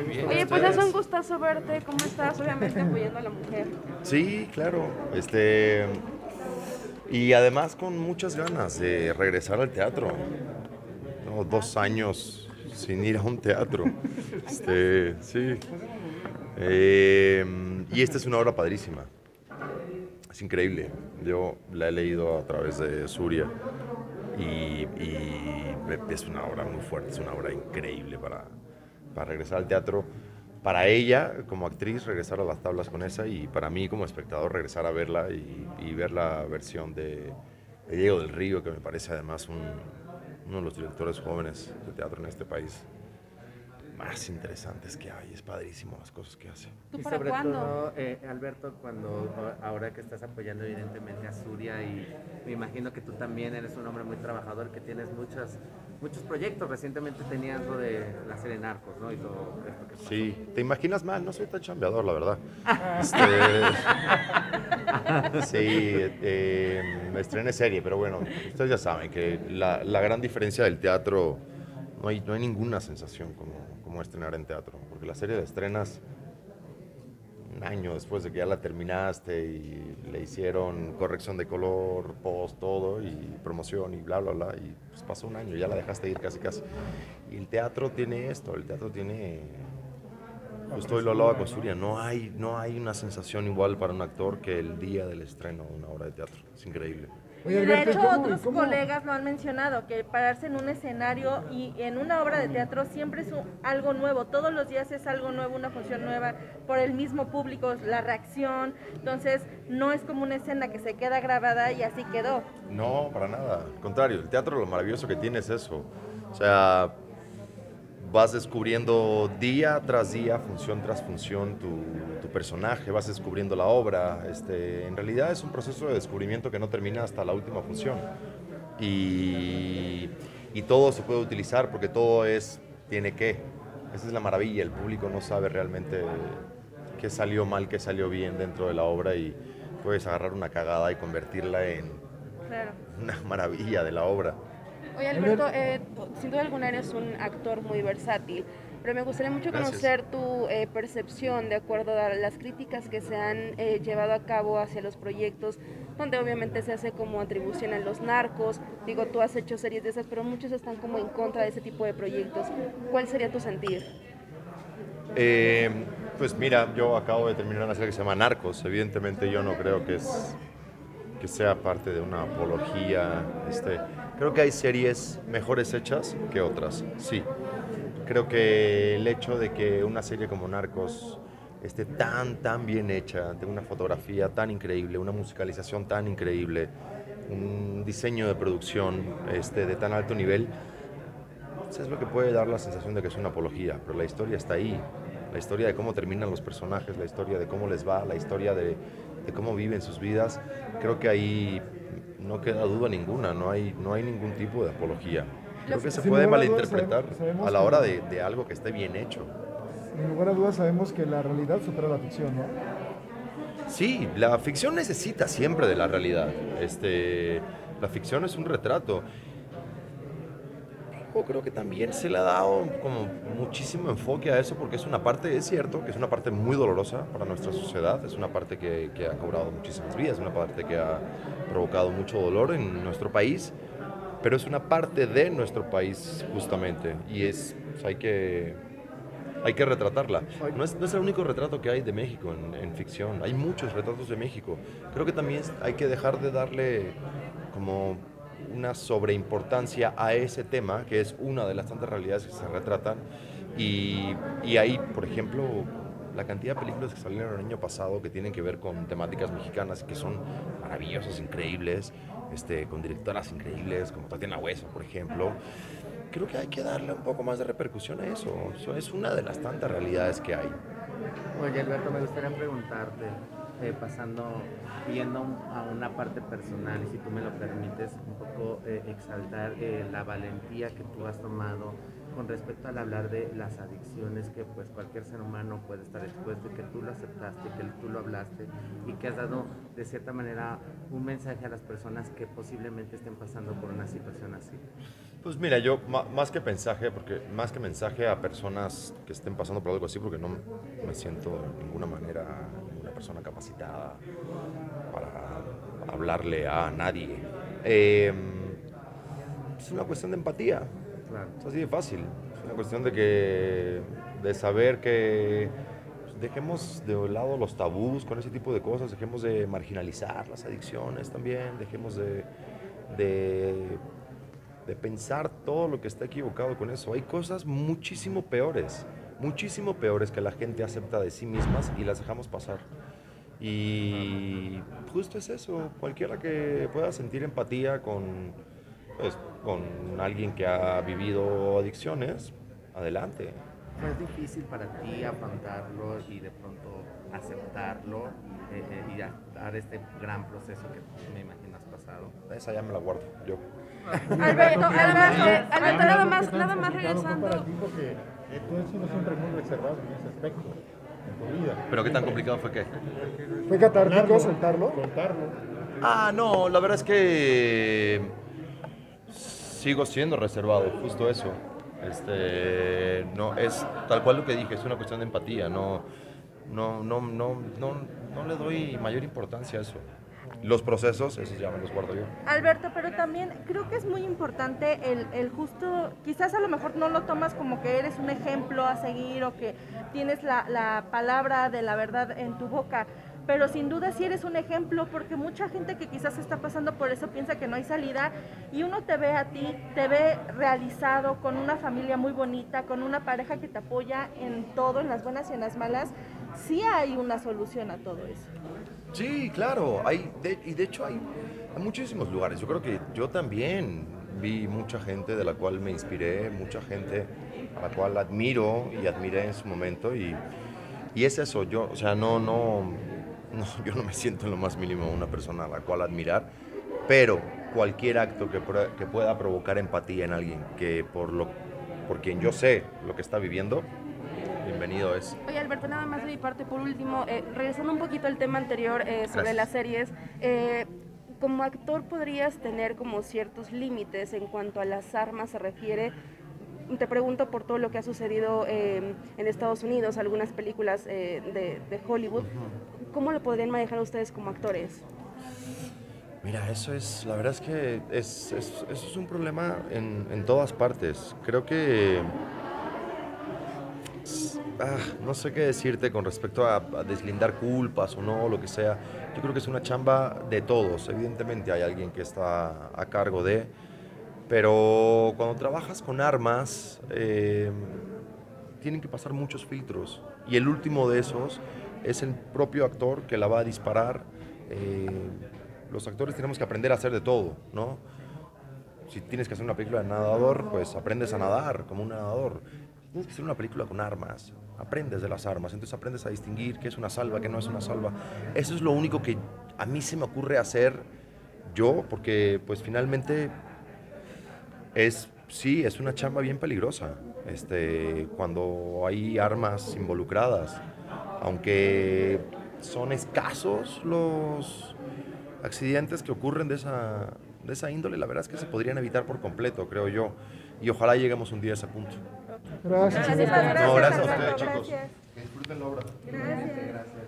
bien. Oye, pues ¿Ustedes? es un gustazo verte. ¿Cómo estás? Obviamente apoyando a la mujer. Sí, claro. Y además con muchas ganas de regresar al teatro. ¿No? 2 años sin ir a un teatro. Sí. Y esta es una obra padrísima. Es increíble. Yo la he leído a través de Suria y es una obra muy fuerte, es una obra increíble para regresar al teatro. Para ella, como actriz, regresar a las tablas con esa y para mí, como espectador, regresar a verla y ver la versión de Diego del Río, que me parece además uno de los directores jóvenes de teatro en este país más interesantes que hay. Es padrísimo las cosas que hace. ¿Tú Y para sobre cuándo? todo, Alberto, ahora que estás apoyando evidentemente a Suria y me imagino que tú también eres un hombre muy trabajador, que tienes muchos proyectos. Recientemente tenías lo de la serie Narcos, ¿no? Y todo esto que pasó. Sí, te imaginas mal, no soy tan chambeador, la verdad. Sí, me estrené serie, pero bueno, ustedes ya saben que la gran diferencia del teatro, no hay ninguna sensación como estrenar en teatro, porque la serie la estrenas un año después de que ya la terminaste y le hicieron corrección de color, post, todo, y promoción y bla, bla, bla, y pues pasó un año, ya la dejaste ir casi, casi. Y el teatro tiene esto, el teatro tiene. Justo hoy lo hablaba con Surya, no hay una sensación igual para un actor que el día del estreno de una obra de teatro. Es increíble. Oye, De Alberto, hecho, ¿y otros cómo? colegas lo han mencionado, que pararse en un escenario y en una obra de teatro siempre es algo nuevo, todos los días es algo nuevo, una función nueva, por el mismo público, la reacción, entonces no es como una escena que se queda grabada y así quedó. No, para nada. Al contrario, el teatro lo maravilloso que tiene es eso. O sea, vas descubriendo día tras día, función tras función, tu personaje, vas descubriendo la obra. En realidad es un proceso de descubrimiento que no termina hasta la última función. Y todo se puede utilizar porque todo tiene que. Esa es la maravilla, el público no sabe realmente qué salió mal, qué salió bien dentro de la obra y puedes agarrar una cagada y convertirla en Claro. una maravilla de la obra. Oye, Alberto, sin duda alguna eres un actor muy versátil, pero me gustaría mucho Gracias. conocer tu percepción de acuerdo a las críticas que se han llevado a cabo hacia los proyectos, donde obviamente se hace como atribución a los narcos. Digo, tú has hecho series de esas, pero muchos están como en contra de ese tipo de proyectos. ¿Cuál sería tu sentir? Eh, pues mira, yo acabo de terminar una serie que se llama Narcos. Evidentemente yo no creo que sea parte de una apología. Creo que hay series mejores hechas que otras, sí. Creo que el hecho de que una serie como Narcos esté tan bien hecha, tenga una fotografía tan increíble, una musicalización tan increíble, un diseño de producción de tan alto nivel, pues es lo que puede dar la sensación de que es una apología, pero la historia está ahí. La historia de cómo terminan los personajes, la historia de cómo les va, la historia de cómo viven sus vidas, creo que ahí no queda duda ninguna, no hay ningún tipo de apología. Creo que se Sin puede lugar a dudas, malinterpretar sabemos a la que- hora de algo que esté bien hecho. Sin lugar a dudas sabemos que la realidad supera la ficción, ¿no? Sí, la ficción necesita siempre de la realidad. La ficción es un retrato. Yo creo que también se le ha dado como muchísimo enfoque a eso porque es una parte, es cierto, que es una parte muy dolorosa para nuestra sociedad, es una parte que ha cobrado muchísimas vidas, una parte que ha provocado mucho dolor en nuestro país, pero es una parte de nuestro país justamente y pues hay que retratarla. No es el único retrato que hay de México en ficción, hay muchos retratos de México. Creo que también hay que dejar de darle como una sobreimportancia a ese tema, que es una de las tantas realidades que se retratan. Y ahí, por ejemplo, la cantidad de películas que salieron el año pasado que tienen que ver con temáticas mexicanas que son maravillosas, increíbles, con directoras increíbles, como Tatiana Hueso, por ejemplo. Creo que hay que darle un poco más de repercusión a eso. Eso es una de las tantas realidades que hay. Oye, Alberto, me gustaría preguntarte, yendo a una parte personal, y si tú me lo permites, un poco exaltar la valentía que tú has tomado con respecto al hablar de las adicciones que pues cualquier ser humano puede estar expuesto y que tú lo aceptaste, que tú lo hablaste y que has dado de cierta manera un mensaje a las personas que posiblemente estén pasando por una situación así? Pues mira, yo más que mensaje a personas que estén pasando por algo así, porque no me siento de ninguna manera una persona capacitada para hablarle a nadie. Es una cuestión de empatía. Claro. Es así de fácil. Es una cuestión de saber que dejemos de lado los tabús con ese tipo de cosas, dejemos de marginalizar las adicciones también, dejemos de pensar todo lo que está equivocado con eso. Hay cosas muchísimo peores que la gente acepta de sí mismas y las dejamos pasar. Y justo es eso, cualquiera que pueda sentir empatía con alguien que ha vivido adicciones, adelante. ¿Es difícil para ti afrontarlo y de pronto aceptarlo y dar este gran proceso que me imagino has pasado? Esa ya me la guardo yo. Alberto, nada más Para regresando. ti porque tú has sido siempre muy reservado en ese aspecto, en tu vida. ¿Pero qué tan complicado fue qué? ¿Fue catártico soltarlo? Ah, no, la verdad es que sigo siendo reservado, justo eso. No es tal cual lo que dije, es una cuestión de empatía, no le doy mayor importancia a eso. Los procesos, esos ya me los guardo yo. Alberto, pero también creo que es muy importante el justo, quizás a lo mejor no lo tomas como que eres un ejemplo a seguir o que tienes la palabra de la verdad en tu boca, pero sin duda sí eres un ejemplo porque mucha gente que quizás está pasando por eso piensa que no hay salida y uno te ve a ti, te ve realizado con una familia muy bonita, con una pareja que te apoya en todo, en las buenas y en las malas, sí hay una solución a todo eso. Sí, claro, de hecho hay muchísimos lugares. Yo creo que yo también vi mucha gente de la cual me inspiré, mucha gente a la cual admiro y admiré en su momento y es eso, yo no me siento en lo más mínimo una persona a la cual admirar, pero cualquier acto que pueda provocar empatía en alguien que por quien yo sé lo que está viviendo, bienvenido es. Oye, Alberto, nada más de mi parte, por último, regresando un poquito al tema anterior sobre las series, como actor podrías tener como ciertos límites en cuanto a las armas se refiere. Te pregunto por todo lo que ha sucedido en Estados Unidos, algunas películas de Hollywood. ¿Cómo lo podrían manejar ustedes como actores? Mira, la verdad es que eso es un problema en todas partes. Creo que no sé qué decirte con respecto a deslindar culpas o no, lo que sea. Yo creo que es una chamba de todos. Evidentemente hay alguien que está a cargo de, pero cuando trabajas con armas, tienen que pasar muchos filtros. Y el último de esos es el propio actor que la va a disparar. Los actores tenemos que aprender a hacer de todo, ¿no? Si tienes que hacer una película de nadador, pues aprendes a nadar como un nadador. Tienes que hacer una película con armas, aprendes de las armas, entonces aprendes a distinguir qué es una salva, qué no es una salva. Eso es lo único que a mí se me ocurre hacer yo, porque pues finalmente es una chamba bien peligrosa, cuando hay armas involucradas, aunque son escasos los accidentes que ocurren de esa índole, la verdad es que se podrían evitar por completo, creo yo, y ojalá lleguemos un día a ese punto. Gracias. No, gracias a ustedes, Alberto, chicos. gracias. Que disfruten la obra. Gracias.